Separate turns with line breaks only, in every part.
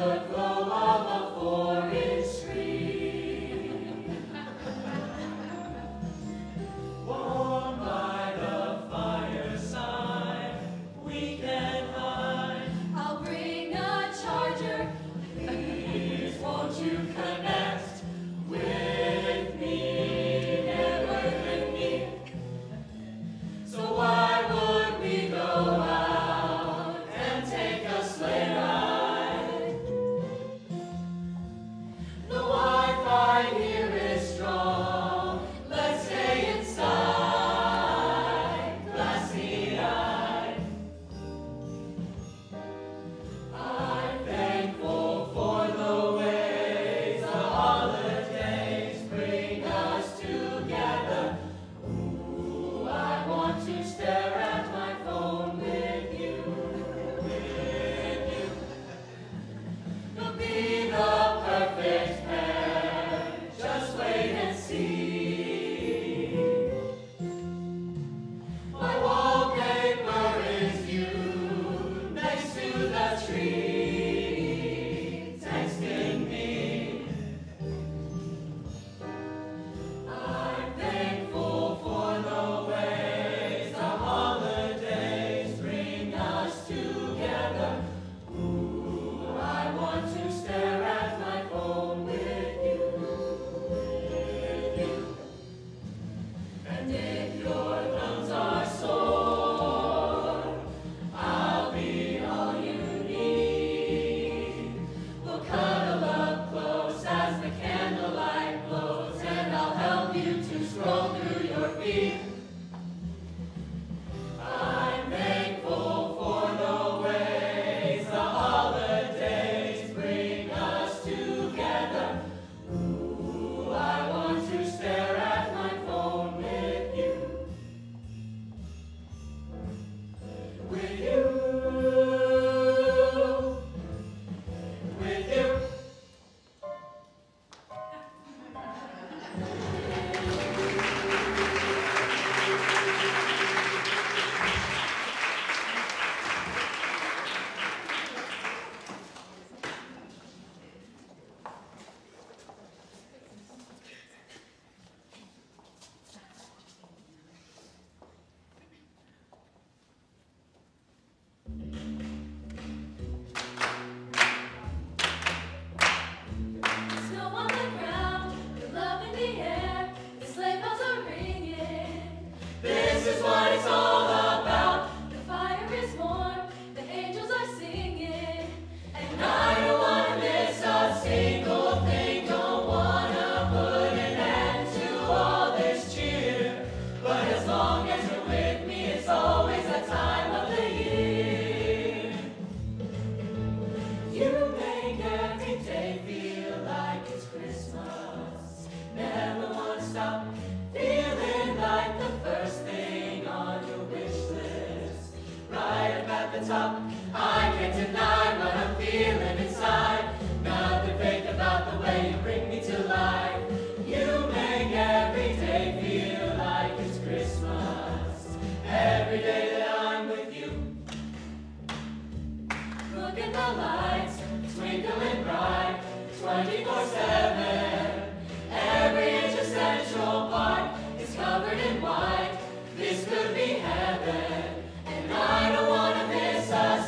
This could be heaven, and I don't want to miss a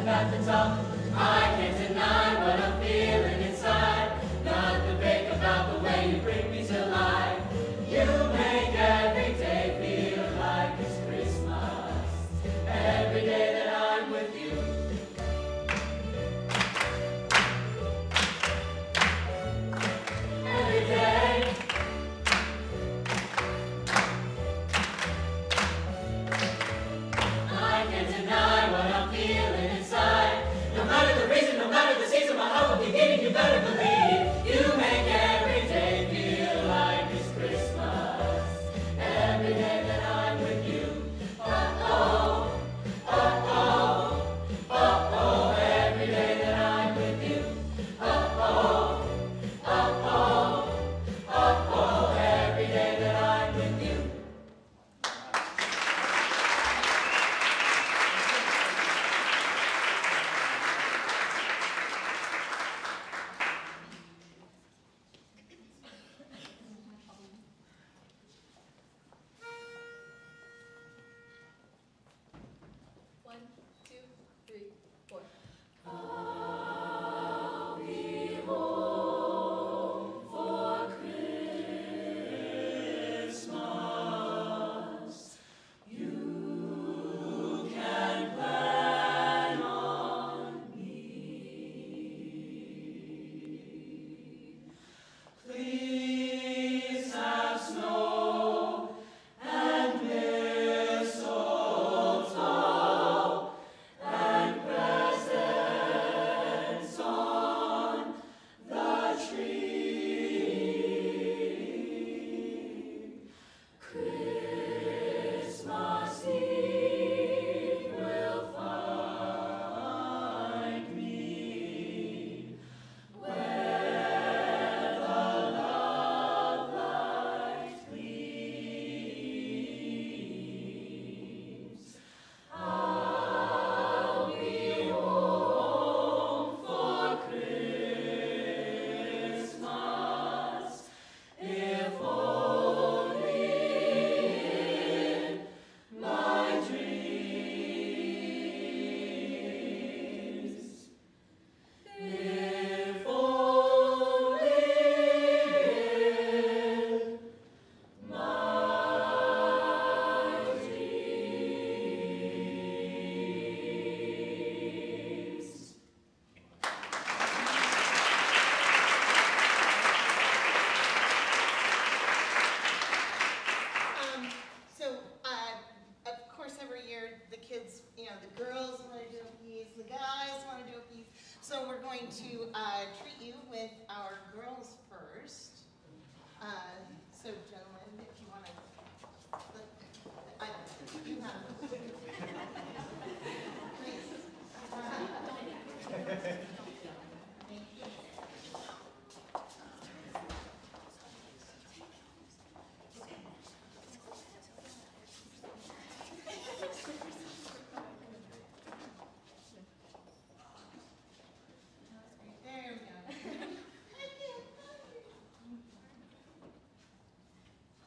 at the top. I can't deny what I'm feeling inside. Nothing fake about the way you bring me to life. You make every day feel like it's Christmas. Every day that I'm with you. Every day. I can't deny what I'm feeling inside. No matter the reason, no matter the season, my heart will be beating. You better believe you make every day feel like it's Christmas. Every day that I'm with you. Oh, oh, oh, oh, oh, oh. Every day that I'm with you. Oh, oh, oh, oh, oh, oh. Every day that I'm with you.
One, two, three, four.
I'll be home for Christmas. You can plan on me. Please have snow and mistletoe and presents on the tree. Christmas Eve will find me where the love light gleams. I'll be home for Christmas, if only in my dreams. If only in my dreams.
Of course, every year the kids, the girls want to do a piece, the guys want to do a piece. So we're going to treat you with our girls first. So, gentlemen, if you want to, you have. Please. Thank you. There we go.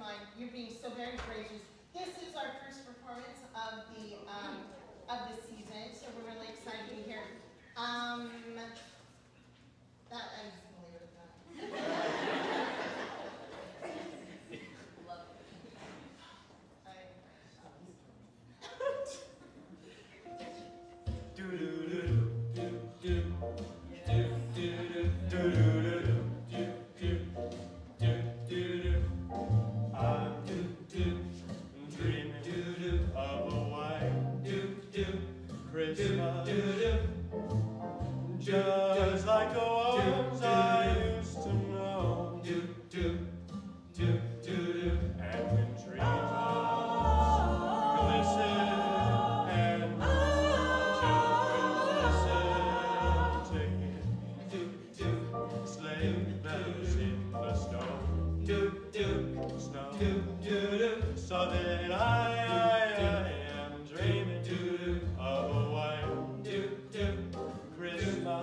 mind. You're being so very gracious. This is our first performance of the season, so we're really excited to be here. I'm just gonna leave it at that.
Love it.
Of a white Christmas, just like the ones I used to know. And when treetops glisten and children listen, sleigh bells in the snow, so that I am dreaming of a white Christmas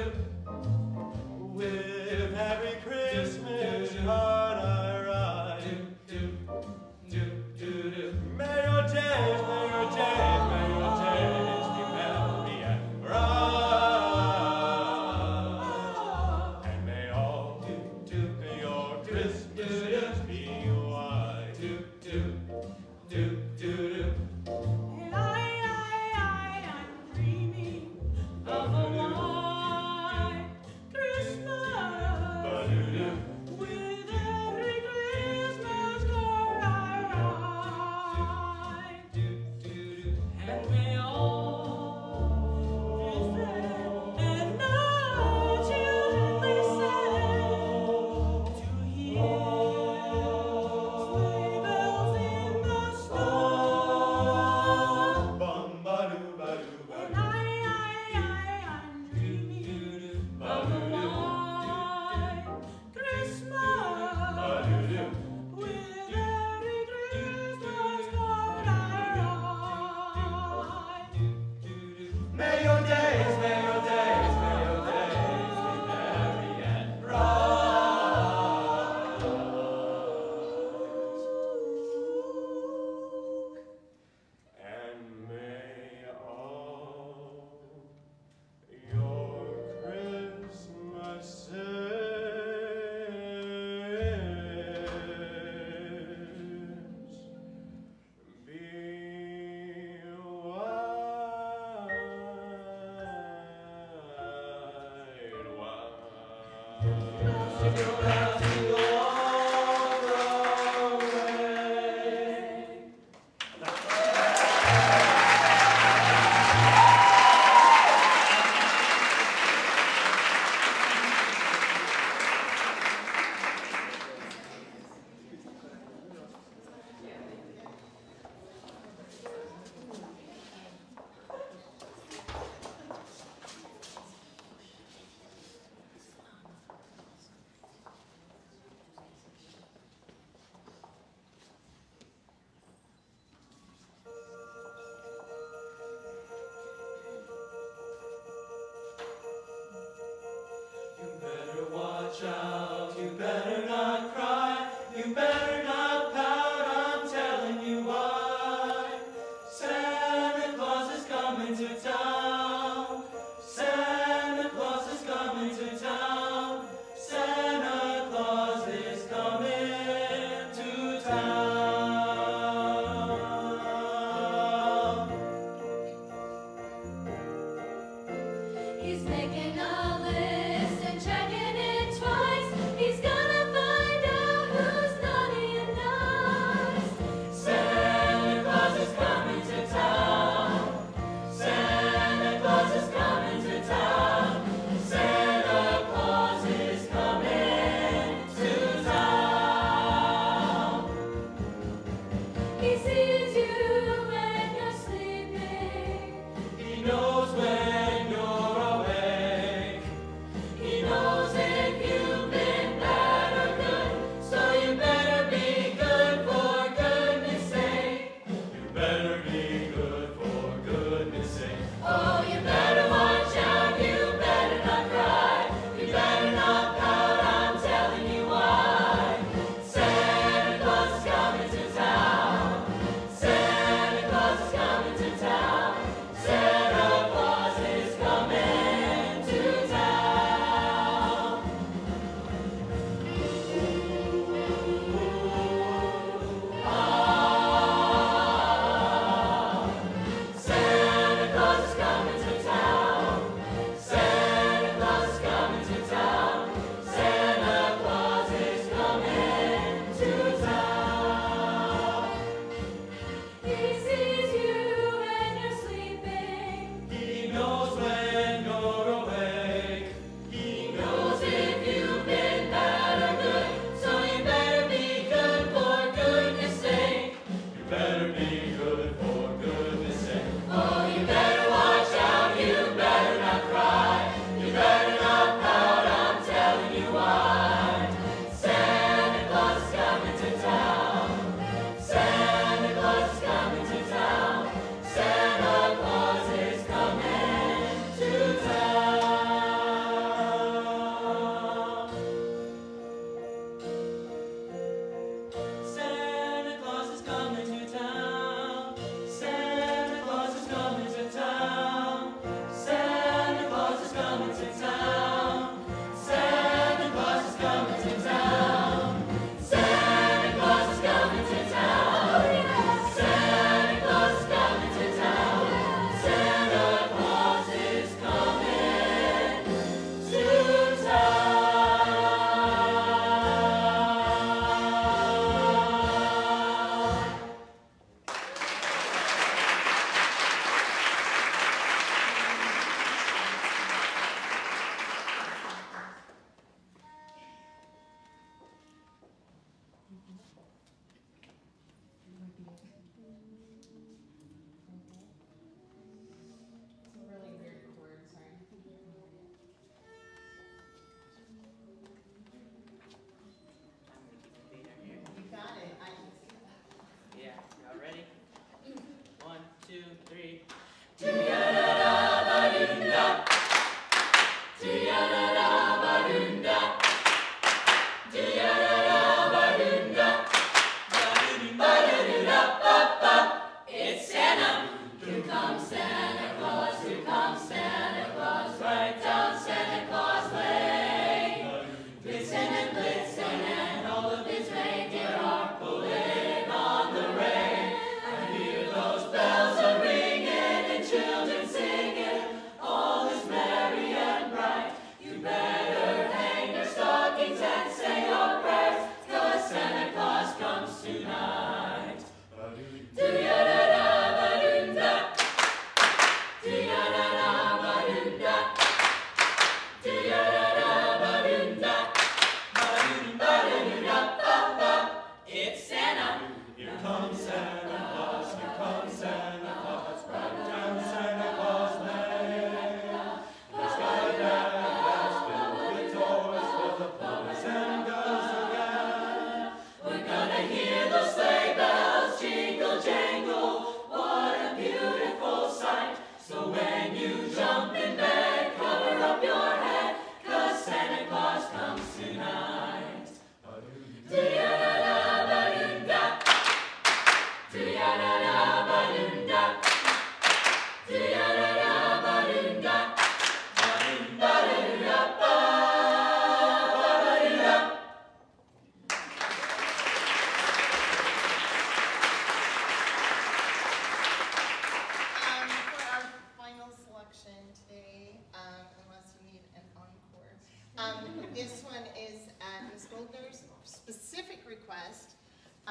with Happy Christmas heart I ride. May your days be happy and bright, and may all your Christmases be white.
I'm dreaming of a white Christmas with every Christmas card I write, and may all and no children listen to hear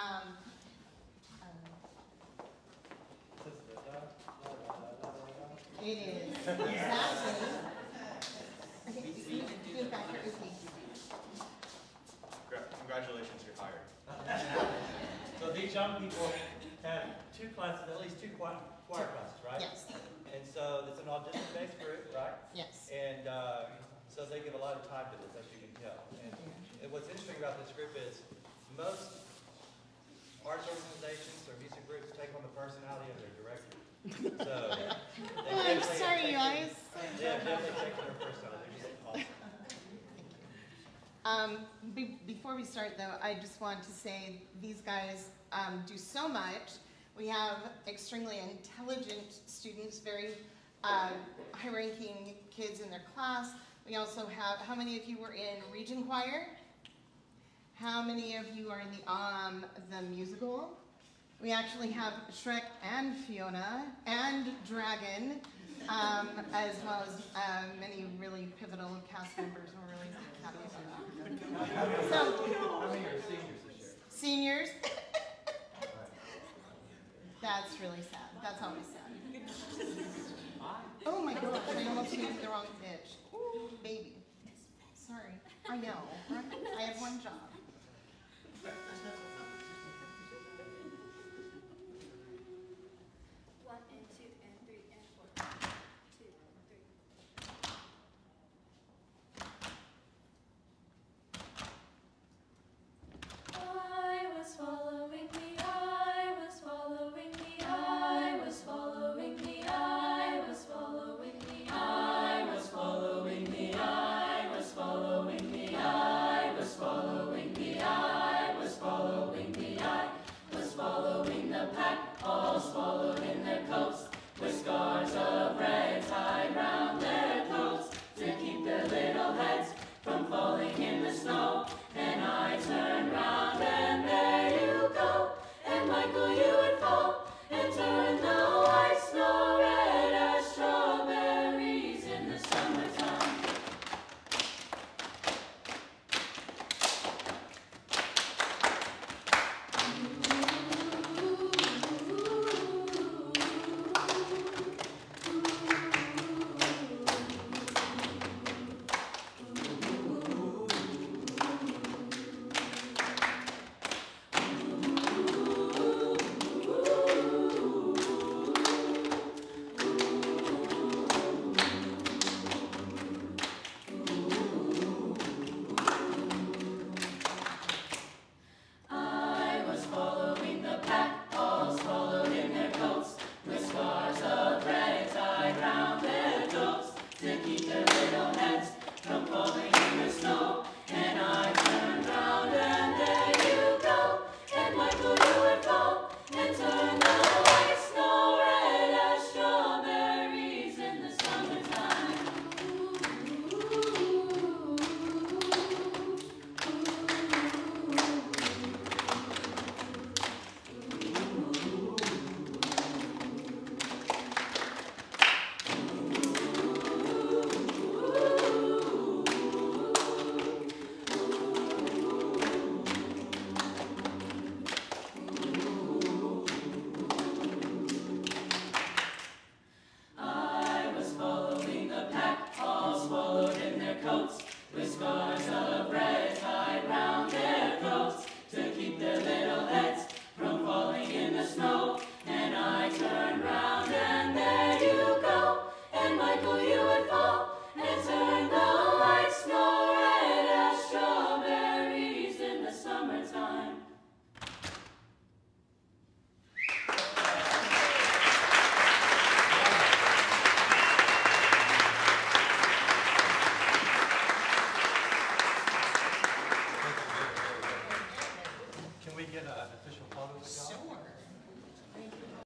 It is, exactly. Okay, you back here with me.
Congratulations, you're hired.
So these young people have two classes, at least two choir classes, right?
Yes,
And so it's an audition-based group, right?
yes.
And so they give a lot of time to this, as you can tell. And what's interesting about this group is most arts organizations or music groups take on the personality of their director. So they
Oh, I'm
definitely
sorry, you
have
guys.
taken- They have definitely taken their personality. They're just awesome.
Before we start though, I just want to say these guys do so much. We have extremely intelligent students, very high-ranking kids in their class. We also have, how many of you were in Region Choir? How many of you are in the musical? We actually have Shrek and Fiona and Dragon, as well as many really pivotal cast members. We're really happy about that. So,
How many are seniors this year?
seniors, that's really sad. That's always sad. Oh my gosh, I almost used the wrong pitch. Ooh, baby. Sorry. I know. Right? I have one job.